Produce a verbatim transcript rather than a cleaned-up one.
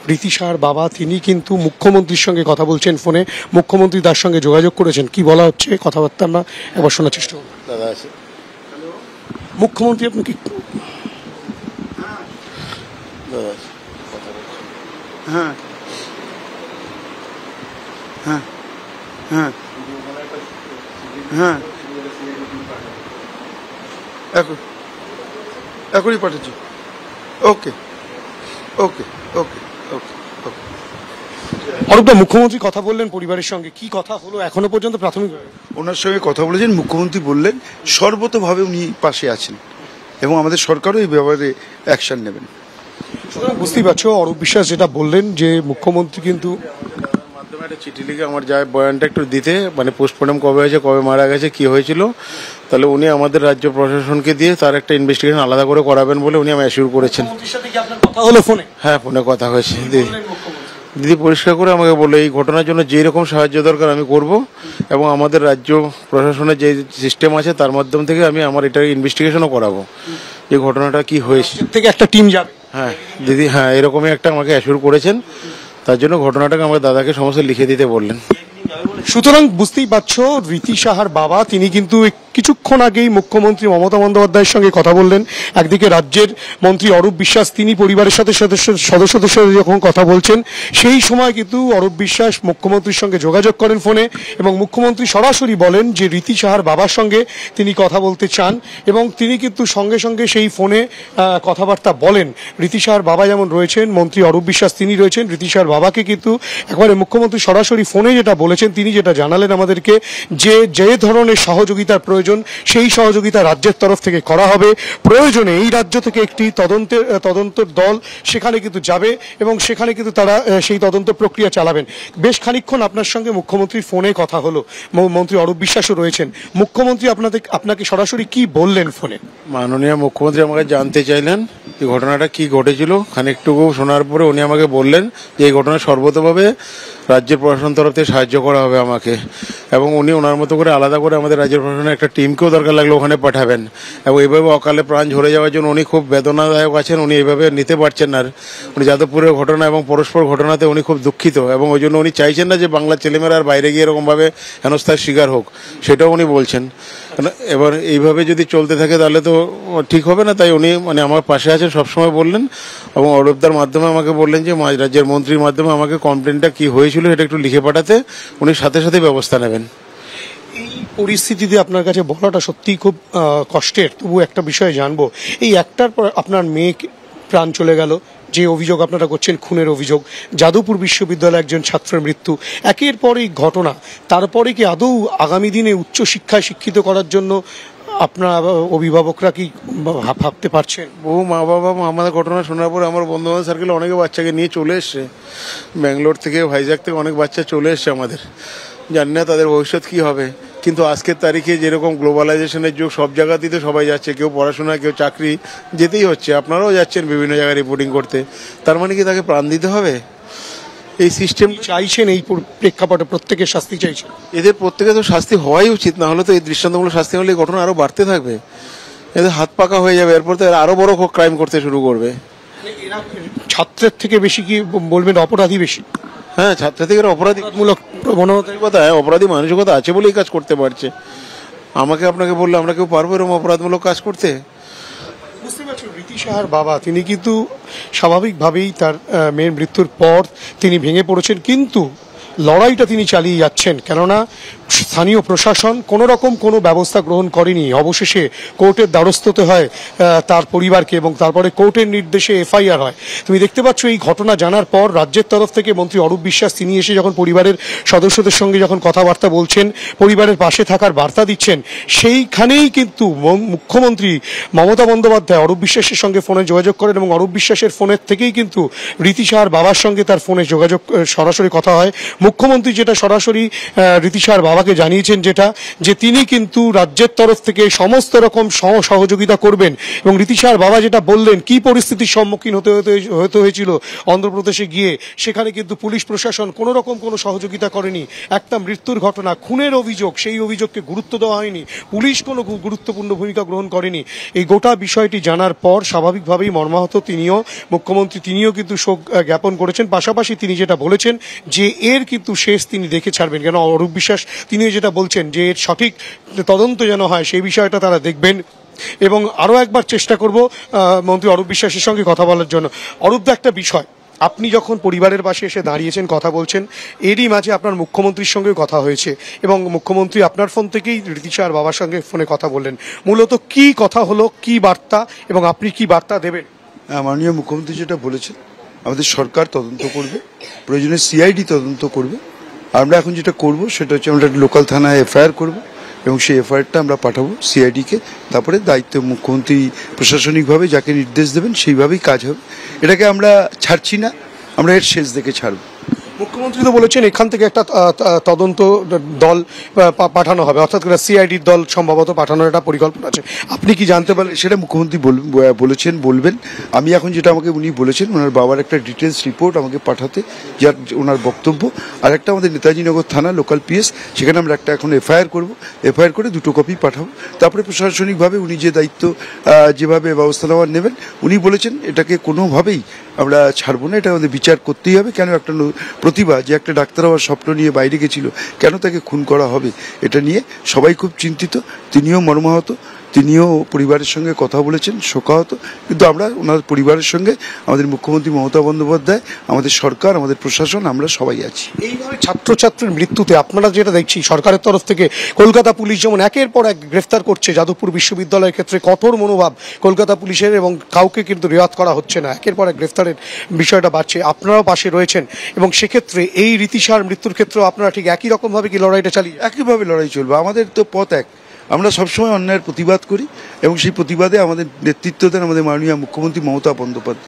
রীতি সাহার বাবা তিনি কিন্তু মুখ্যমন্ত্রীর সঙ্গে কথা বলছেন ফোনে, মুখ্যমন্ত্রী তার সঙ্গে যোগাযোগ করেছেন, কি বলা হচ্ছে কথাবার্তা আমরা একবার শোনার চেষ্টা করব। দাদা আছে মুখ্যমন্ত্রী আপনাকে হ্যাঁ হ্যাঁ হ্যাঁ হ্যাঁ এখন এখনই পাঠাচ্ছি। ওকে ওকে ওকে ওকে ওকে অরূপদা, মুখ্যমন্ত্রী কথা বললেন পরিবারের সঙ্গে, কি কথা হলো এখনো পর্যন্ত প্রাথমিক? ওনার সঙ্গে কথা বলেছেন, মুখ্যমন্ত্রী বললেন সর্বতোভাবে উনি পাশে আছেন এবং আমাদের সরকারও এই ব্যাপারে অ্যাকশন নেবেন। বুঝতেই পারছো অরূপ বিশ্বাস যেটা বললেন যে মুখ্যমন্ত্রী কিন্তু মাধ্যমে একটা চিঠি লিখে আমার যা বয়ানটা একটু দিতে, মানে পোস্টমর্টম কবে হয়েছে, কবে মারা গেছে, কি হয়েছিল, তাহলে উনি আমাদের রাজ্য প্রশাসনকে দিয়ে তার একটা ইনভেস্টিগেশন আলাদা করে করাবেন বলে উনি আমায় অ্যাসিওর করেছেন। কথা হলো ফোনে? হ্যাঁ, ফোনে কথা হয়েছে। দিদি দিদি পরিষ্কার করে আমাকে বলে এই ঘটনার জন্য যেই রকম সাহায্য দরকার আমি করব এবং আমাদের রাজ্য প্রশাসনের যে সিস্টেম আছে তার মাধ্যম থেকে আমি আমার এটা ইনভেস্টিগেশনও করাবো যে ঘটনাটা কি হয়েছে। থেকে একটা টিম যাবে। হ্যাঁ দিদি, হ্যাঁ এরকমই একটা আমাকে অ্যাসিওর করেছেন, তার জন্য ঘটনাটাকে আমার দাদাকে সমস্ত লিখে দিতে বললেন। সুতরাং বুঝতেই পারছো রীতি সাহার বাবা তিনি কিন্তু কিছুক্ষণ আগেই মুখ্যমন্ত্রী মমতা বন্দ্যোপাধ্যায়ের সঙ্গে কথা বললেন। একদিকে রাজ্যের মন্ত্রী অরূপ বিশ্বাস তিনি পরিবারের সাথে সদস্য সদস্যদের সাথে যখন কথা বলছেন সেই সময় কিন্তু অরূপ বিশ্বাস মুখ্যমন্ত্রীর সঙ্গে যোগাযোগ করেন ফোনে এবং মুখ্যমন্ত্রী সরাসরি বলেন যে রীতি সাহার বাবার সঙ্গে তিনি কথা বলতে চান এবং তিনি কিন্তু সঙ্গে সঙ্গে সেই ফোনে কথাবার্তা বলেন। রীতি সাহার বাবা যেমন রয়েছেন, মন্ত্রী অরূপ বিশ্বাস তিনি রয়েছেন, রীতি সাহার বাবাকে কিন্তু একবারে মুখ্যমন্ত্রী সরাসরি ফোনে যেটা বলেছেন, তিনি যেটা জানালেন আমাদেরকে যে যে ধরনের সহযোগিতার প্রয়োজন সেই সহযোগিতা রাজ্যের তরফ থেকে করা হবে। প্রয়োজনে এই রাজ্য থেকে একটি তদন্তের তদন্তের দল সেখানে কিন্তু যাবে এবং সেখানে কিন্তু তারা সেই তদন্ত প্রক্রিয়া চালাবেন। বেশ খানিকক্ষণ আপনার সঙ্গে মুখ্যমন্ত্রীর ফোনে কথা হলো, মন্ত্রী অরূপ বিশ্বাসও রয়েছেন। মুখ্যমন্ত্রী আপনাদের আপনাকে সরাসরি কি বললেন ফোনে? মাননীয় মুখ্যমন্ত্রী আমাকে জানতে চাইলেন এই ঘটনাটা কি ঘটেছিল। খানিকটুকু শোনার পরে উনি আমাকে বললেন যে এই ঘটনা সর্বতোভাবে রাজ্যের প্রশাসন তরফ থেকে সাহায্য করা হবে আমাকে এবং উনি ওনার মতো করে আলাদা করে আমাদের রাজ্যের প্রশাসনের একটা টিমকেও দরকার লাগলে ওখানে পাঠাবেন এবং এইভাবে অকালে প্রাণ ঝরে যাওয়ার জন্য উনি খুব বেদনাদায়ক আছেন, উনি এইভাবে নিতে পারছেন না। উনি যাদবপুরের ঘটনা এবং পরস্পর ঘটনাতে উনি খুব দুঃখিত এবং ওই জন্য উনি চাইছেন না যে বাংলার ছেলেমেয়েরা আর বাইরে গিয়ে এরকমভাবে হেনস্থার শিকার হোক, সেটাও উনি বলছেন। এবার এইভাবে যদি চলতে থাকে তাহলে তো ঠিক হবে না, তাই উনি মানে আমার পাশে আছেন সবসময় বললেন এবং অরূপদার মাধ্যমে আমাকে বললেন যে রাজ্যের মন্ত্রীর মাধ্যমে আমাকে কমপ্লেনটা কি হয়েছিল এটা একটু লিখে পাঠাতে উনি সাথে সাথে ব্যবস্থা নেবেন। এই পরিস্থিতিতে আপনার কাছে বলাটা সত্যিই খুব কষ্টের, তবু একটা বিষয় জানবো, এই একটার পর আপনার মেয়ে প্রাণ চলে গেল, যে অভিযোগ আপনারা করছেন খুনের অভিযোগ, যাদবপুর বিশ্ববিদ্যালয়ে একজন ছাত্রের মৃত্যু, একের পর এই ঘটনা, তারপরে কি আদৌ আগামী দিনে উচ্চশিক্ষায় শিক্ষিত করার জন্য আপনার অভিভাবকরা কি ভাবতে পারছেন? বহু মা বাবা আমাদের ঘটনা শোনার পরে আমার বন্ধু বান্ধব সার্কেলে অনেকে বাচ্চাকে নিয়ে চলে এসছে, ব্যাঙ্গালোর থেকে ভাইজাগ থেকে অনেক বাচ্চা চলে এসছে আমাদের, জানি না তাদের ভবিষ্যৎ কি হবে। কিন্তু আজকের তারিখে যেরকম গ্লোবালাইজেশনের যুগ, সব জায়গাতেই তো সবাই যাচ্ছে, কেউ পড়াশোনা কেউ চাকরি, যেতেই হচ্ছে, আপনারাও যাচ্ছেন বিভিন্ন জায়গায় রিপোর্টিং করতে, তার মানে কি তাকে প্রাণ দিতে হবে? এই সিস্টেম চাইছেন, এই প্রেক্ষাপটে প্রত্যেকের শাস্তি চাইছেন, এদের প্রত্যেকে তো শাস্তি হওয়াই উচিত, না হলে তো এই দৃষ্টান্তমূলক শাস্তি হলে এই ঘটনা আরো বাড়তে থাকবে, এদের হাত পাকা হয়ে যাবে, এরপর তো আরো বড় ক্রাইম করতে শুরু করবে। ছাত্রের থেকে বেশি কি বলবেন অপরাধী বেশি? হ্যাঁ, ছাত্র থেকে অপরাধীমূলক প্রবণতা, অপরাধী মানসিকতা আছে বলেই কাজ করতে পারছে। আমাকে আপনাকে বললে আমরা কেউ পারবো এরকম অপরাধমূলক কাজ করতে? বুঝতে পারছি রীতি সাহার বাবা তিনি কিন্তু স্বাভাবিকভাবেই তার মেয়ের মৃত্যুর পর তিনি ভেঙে পড়েছেন, কিন্তু লড়াইটা তিনি চালিয়ে যাচ্ছেন, কেননা স্থানীয় প্রশাসন কোনো রকম কোনো ব্যবস্থা গ্রহণ করেনি। অবশেষে কোর্টের দ্বারস্থ হতে হয় তার পরিবারকে এবং তারপরে কোর্টের নির্দেশে এফআইআর হয়। তুমি দেখতে পাচ্ছ এই ঘটনা জানার পর রাজ্যের তরফ থেকে মন্ত্রী অরূপ বিশ্বাস তিনি এসে যখন পরিবারের সদস্যদের সঙ্গে যখন কথাবার্তা বলছেন, পরিবারের পাশে থাকার বার্তা দিচ্ছেন, সেইখানেই কিন্তু মুখ্যমন্ত্রী মমতা বন্দ্যোপাধ্যায় অরূপ বিশ্বাসের সঙ্গে ফোনে যোগাযোগ করেন এবং অরূপ বিশ্বাসের ফোনের থেকেই কিন্তু রীতি সাহার বাবার সঙ্গে তার ফোনে যোগাযোগ সরাসরি কথা হয়। মুখ্যমন্ত্রী যেটা সরাসরি রীতিশার বাবাকে জানিয়েছেন, যেটা যে তিনি কিন্তু রাজ্যের তরফ থেকে সমস্ত রকম সহযোগিতা করবেন। এবং রীতিশার বাবা যেটা বললেন, কি পরিস্থিতির সম্মুখীন হতে হতে হতে হয়েছিল অন্ধ্রপ্রদেশে গিয়ে, সেখানে কিন্তু পুলিশ প্রশাসন কোনো রকম কোনো সহযোগিতা করেনি। একটা মৃত্যুর ঘটনা, খুনের অভিযোগ, সেই অভিযোগকে গুরুত্ব দেওয়া হয়নি, পুলিশ কোনো গুরুত্বপূর্ণ ভূমিকা গ্রহণ করেনি। এই গোটা বিষয়টি জানার পর স্বাভাবিকভাবেই মর্মাহত তিনিও, মুখ্যমন্ত্রী তিনিও কিন্তু শোক জ্ঞাপন করেছেন। পাশাপাশি তিনি যেটা বলেছেন যে এর কিন্তু শেষ তিনি দেখে ছাড়বেন, কেন অরূপ বিশ্বাস তিনিও যেটা বলছেন যে এর সঠিক তদন্ত যেন হয় সেই বিষয়টা তারা দেখবেন। এবং আরও একবার চেষ্টা করব মন্ত্রী অরূপ বিশ্বাসের সঙ্গে কথা বলার জন্য। অরূপদা, একটা বিষয়, আপনি যখন পরিবারের পাশে এসে দাঁড়িয়েছেন, কথা বলছেন, এরই মাঝে আপনার মুখ্যমন্ত্রীর সঙ্গে কথা হয়েছে এবং মুখ্যমন্ত্রী আপনার ফোন থেকেই রীতিশার বাবার সঙ্গে ফোনে কথা বললেন। মূলত কি কথা হলো, কি বার্তা, এবং আপনি কি বার্তা দেবেন? মাননীয় মুখ্যমন্ত্রী যেটা বলেছেন, আমাদের সরকার তদন্ত করবে, প্রয়োজনে সিআইডি তদন্ত করবে। আমরা এখন যেটা করব সেটা হচ্ছে আমরা লোকাল থানায় এফআইআর করব এবং সেই এফআইআরটা আমরা পাঠাবো সিআইডিকে। তারপরে দায়িত্ব মুখ্যমন্ত্রী প্রশাসনিকভাবে যাকে নির্দেশ দেবেন সেইভাবেই কাজ হবে। এটাকে আমরা ছাড়ছি না, আমরা এর শেষ দেখে ছাড়ব। মুখ্যমন্ত্রী তো বলেছেন এখান থেকে একটা তদন্ত দল পাঠানো হবে, অর্থাৎ সিআইডির দল সম্ভবত পাঠানোর একটা পরিকল্পনা আছে। আপনি কি জানতে পারলেন? সেটা মুখ্যমন্ত্রী বলেছেন, বলবেন। আমি এখন যেটা আমাকে উনি বলেছেন, ওনার বাবার একটা ডিটেলস রিপোর্ট আমাকে পাঠাতে, যার ওনার বক্তব্য। আর একটা আমাদের নেতাজিনগর থানা লোকাল পিএস, সেখানে আমরা একটা এখন এফআইআর করব, এফআইআর করে দুটো কপি পাঠাবো। তারপরে প্রশাসনিকভাবে উনি যে দায়িত্ব যেভাবে ব্যবস্থা নেওয়ার নেবেন, উনি বলেছেন এটাকে কোনোভাবেই আমরা ছাড়বো না, এটা আমাদের বিচার করতেই হবে। কেন একটা প্রতিভা যে একটা ডাক্তার হওয়ার স্বপ্ন নিয়ে বাইরে গেছিল, কেন তাকে খুন করা হবে, এটা নিয়ে সবাই খুব চিন্তিত। তিনিও মর্মাহত, তিনিও পরিবারের সঙ্গে কথা বলেছেন, শোকাহত। কিন্তু আমরা ওনার পরিবারের সঙ্গে আমাদের মুখ্যমন্ত্রী মমতা বন্দ্যোপাধ্যায়, আমাদের সরকার, আমাদের প্রশাসন, আমরা সবাই আছি। এইভাবে ছাত্রছাত্রীর মৃত্যুতে আপনারা যেটা দেখছি, সরকারের তরফ থেকে কলকাতা পুলিশ যেমন একের পর এক গ্রেফতার করছে, যাদবপুর বিশ্ববিদ্যালয়ের ক্ষেত্রে কঠোর মনোভাব কলকাতা পুলিশের, এবং কাউকে কিন্তু রেয়াত করা হচ্ছে না, একের পর এক গ্রেফতারের বিষয়টা বাড়ছে, আপনারাও পাশে রয়েছেন। এবং সেক্ষেত্রে এই রীতিশার মৃত্যুর ক্ষেত্রেও আপনারা ঠিক একই রকমভাবে কি লড়াইটা চালিয়ে? একইভাবে লড়াই চলবে, আমাদের তো পথ এক। আমরা সবসময় অন্যায়ের প্রতিবাদ করি এবং সেই প্রতিবাদে আমাদের নেতৃত্ব দেন আমাদের মাননীয় মুখ্যমন্ত্রী মমতা বন্দ্যোপাধ্যায়।